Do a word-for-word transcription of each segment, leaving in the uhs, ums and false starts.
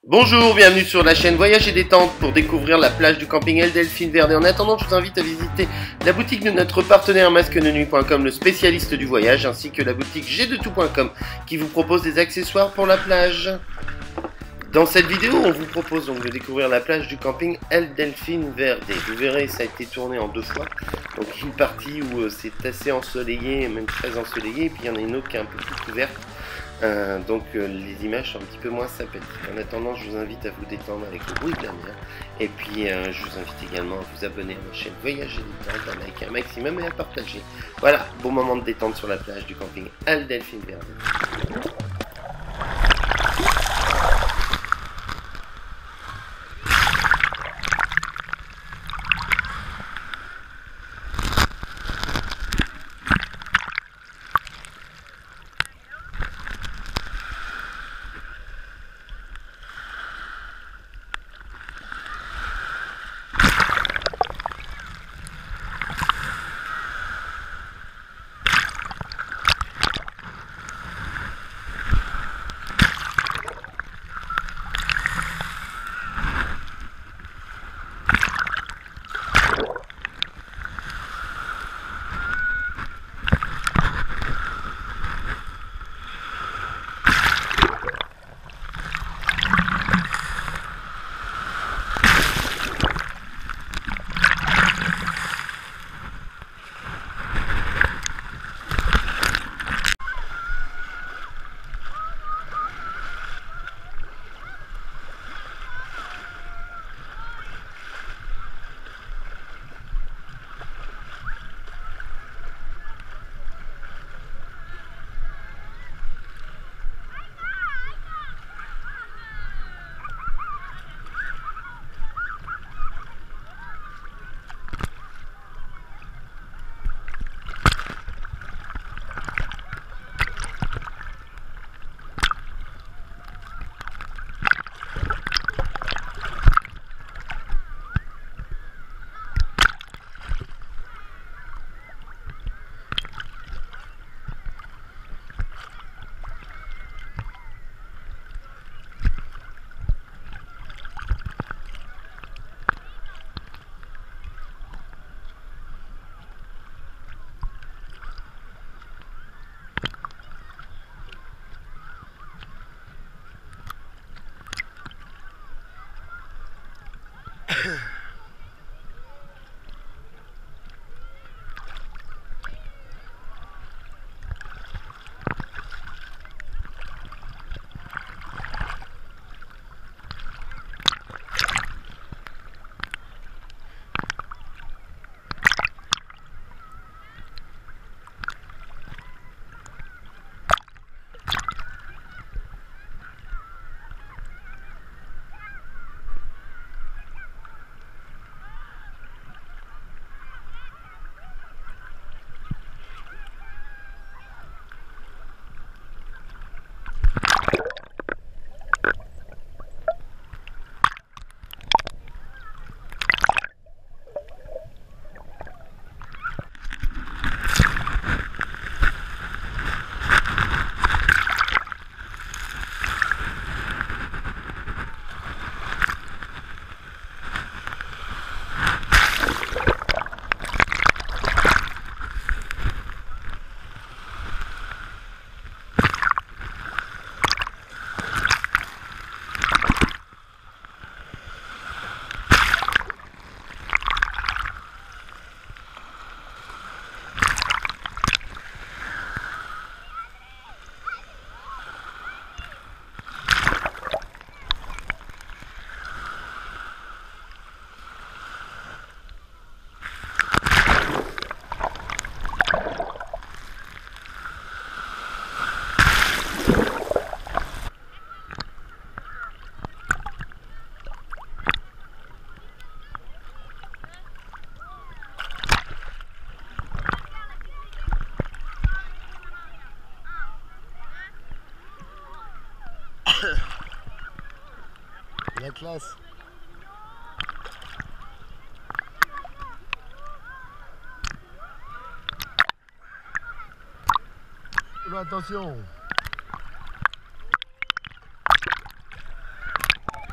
Bonjour, bienvenue sur la chaîne Voyage et Détente pour découvrir la plage du camping El Delfín Verde. En attendant, je vous invite à visiter la boutique de notre partenaire masque de nuit point com, le spécialiste du voyage, ainsi que la boutique G de tout point com qui vous propose des accessoires pour la plage. Dans cette vidéo, on vous propose donc de découvrir la plage du camping El Delfín Verde. Vous verrez, ça a été tourné en deux fois. Donc une partie où euh, c'est assez ensoleillé, même très ensoleillé, et puis il y en a une autre qui est un peu plus couverte. Euh, donc euh, les images sont un petit peu moins sympathiques. En attendant, je vous invite à vous détendre avec le bruit de la mer. Et puis euh, je vous invite également à vous abonner à ma chaîne Voyage et Détente, à liker un maximum et à partager. Voilà, bon moment de détente sur la plage du camping El Delfín Verde. La classe. Oula, attention.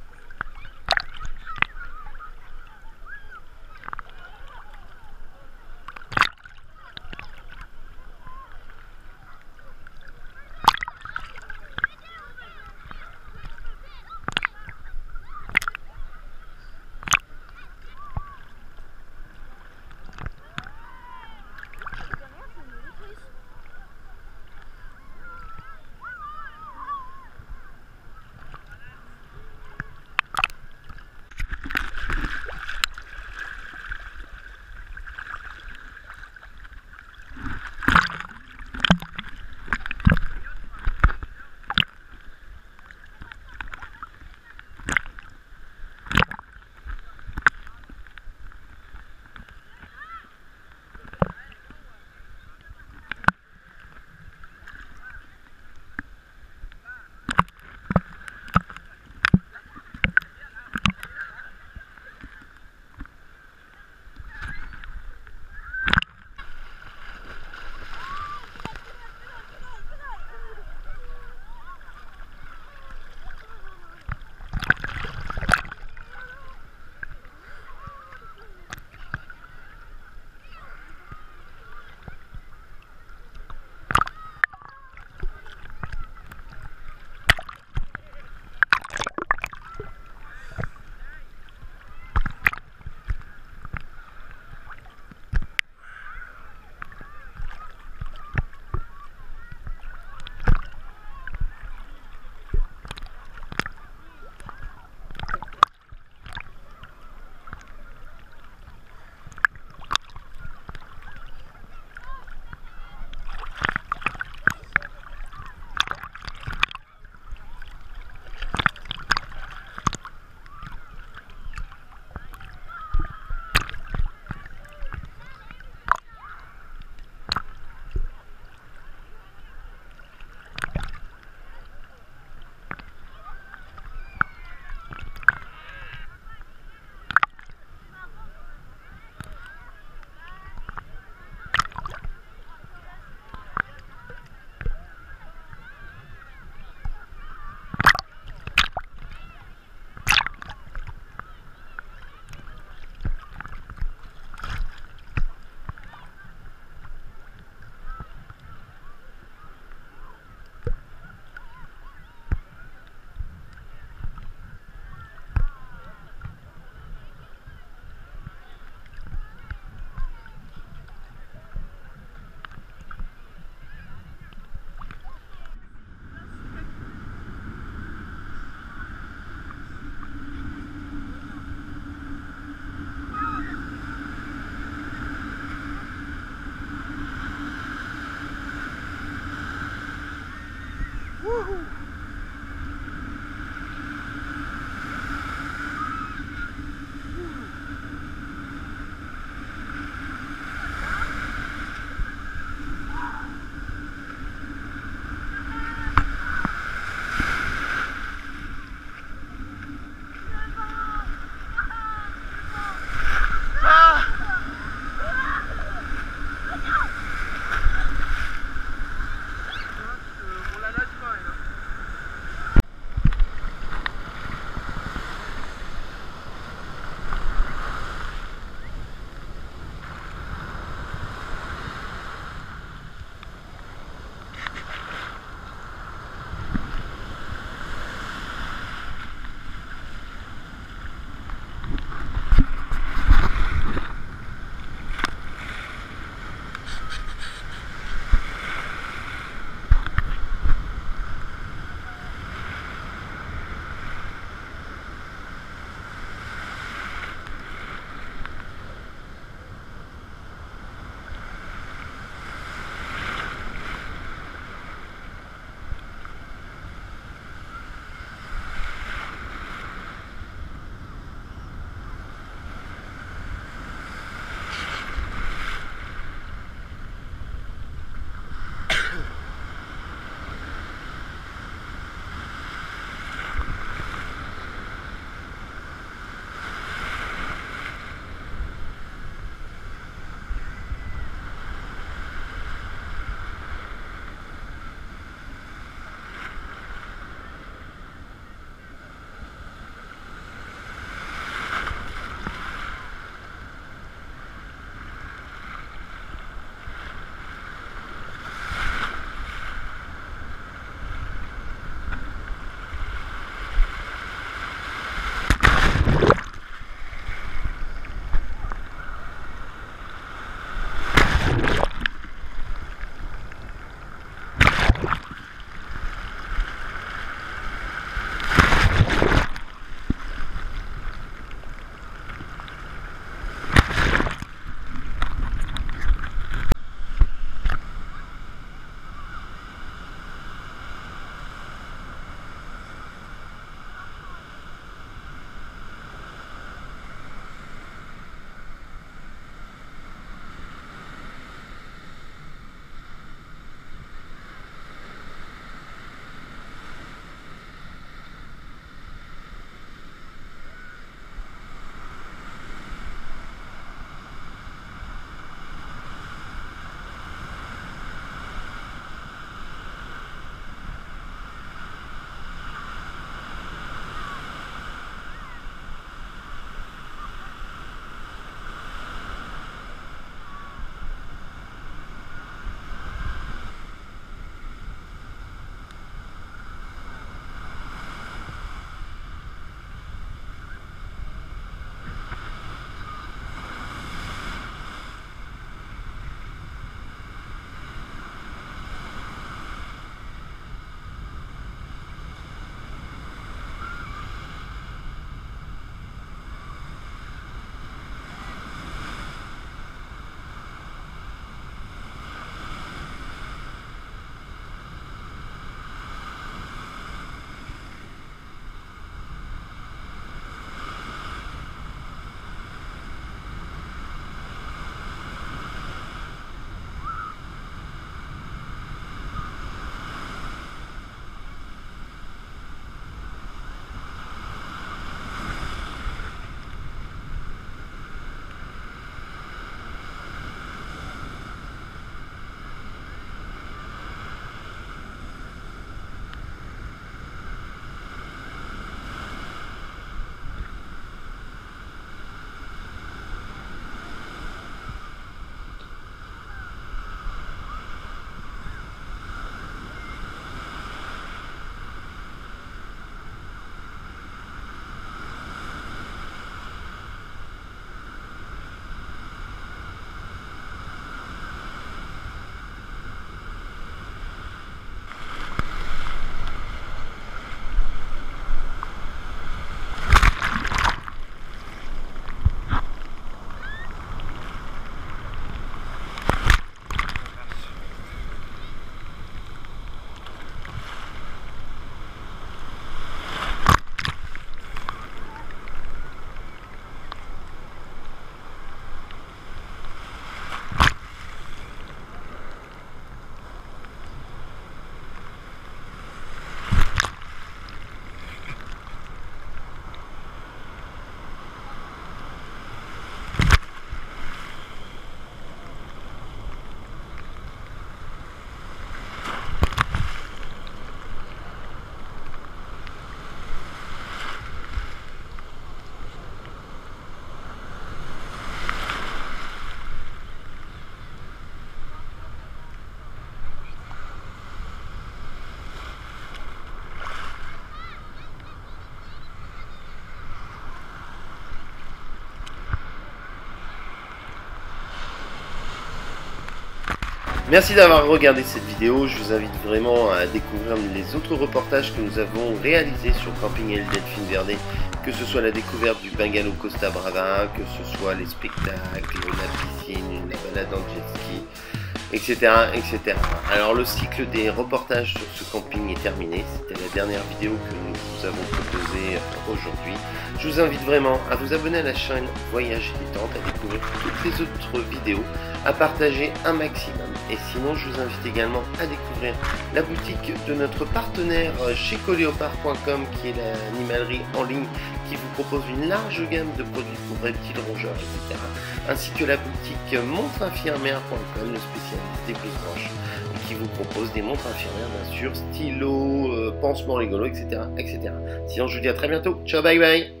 Merci d'avoir regardé cette vidéo. Je vous invite vraiment à découvrir les autres reportages que nous avons réalisés sur Camping El Delfín Verde, que ce soit la découverte du bungalow Costa Brava, que ce soit les spectacles, la piscine, la balade en jet ski, et cetera, et cetera. Alors le cycle des reportages sur ce camping est terminé. C'était la dernière vidéo que nous vous avons proposée aujourd'hui. Je vous invite vraiment à vous abonner à la chaîne Voyage et Détente, à découvrir toutes les autres vidéos, à partager un maximum. Et sinon, je vous invite également à découvrir la boutique de notre partenaire chez coléopard point com, qui est l'animalerie en ligne qui vous propose une large gamme de produits pour reptiles, rongeurs, et cetera. Ainsi que la boutique montre infirmière point com, le spécialiste des blouses blanches, qui vous propose des montres infirmières, bien sûr, stylos, euh, pansements rigolos, et cetera, et cetera. Sinon, je vous dis à très bientôt. Ciao, bye bye.